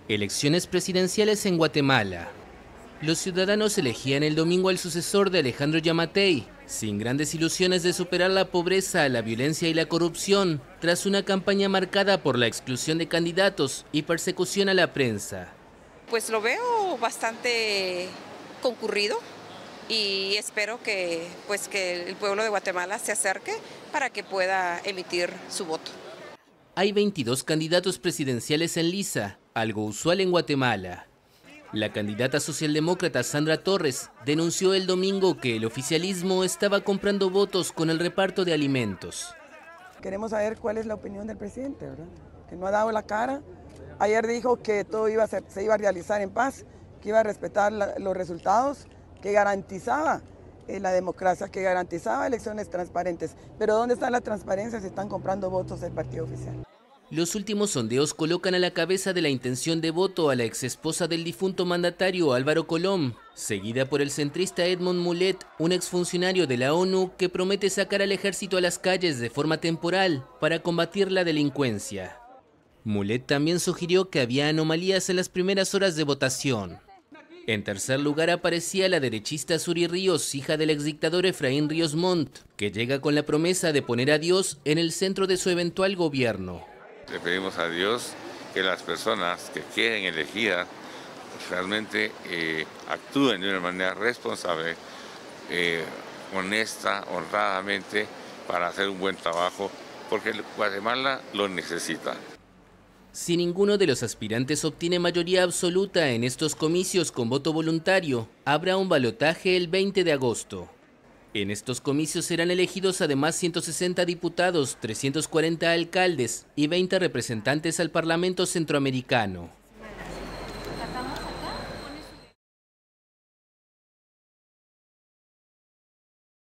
Elecciones presidenciales en Guatemala. Los ciudadanos elegían el domingo al sucesor de Alejandro Yamatei, sin grandes ilusiones de superar la pobreza, la violencia y la corrupción, tras una campaña marcada por la exclusión de candidatos y persecución a la prensa. Pues lo veo bastante concurrido y espero que el pueblo de Guatemala se acerque para que pueda emitir su voto. Hay 22 candidatos presidenciales en liza, algo usual en Guatemala. La candidata socialdemócrata Sandra Torres denunció el domingo que el oficialismo estaba comprando votos con el reparto de alimentos. Queremos saber cuál es la opinión del presidente, ¿verdad? Que no ha dado la cara. Ayer dijo que todo se iba a realizar en paz, que iba a respetar los resultados, que garantizaba la democracia, que garantizaba elecciones transparentes. Pero ¿dónde está la transparencia? Se están comprando votos del partido oficial. Los últimos sondeos colocan a la cabeza de la intención de voto a la exesposa del difunto mandatario Álvaro Colom, seguida por el centrista Edmond Mulet, un exfuncionario de la ONU que promete sacar al ejército a las calles de forma temporal para combatir la delincuencia. Mulet también sugirió que había anomalías en las primeras horas de votación. En tercer lugar aparecía la derechista Suri Ríos, hija del exdictador Efraín Ríos Montt, que llega con la promesa de poner a Dios en el centro de su eventual gobierno. Le pedimos a Dios que las personas que queden elegidas realmente actúen de una manera responsable, honesta, honradamente, para hacer un buen trabajo, porque Guatemala lo necesita. Si ninguno de los aspirantes obtiene mayoría absoluta en estos comicios con voto voluntario, habrá un balotaje el 20 de agosto. En estos comicios serán elegidos además 160 diputados, 340 alcaldes y 20 representantes al Parlamento Centroamericano.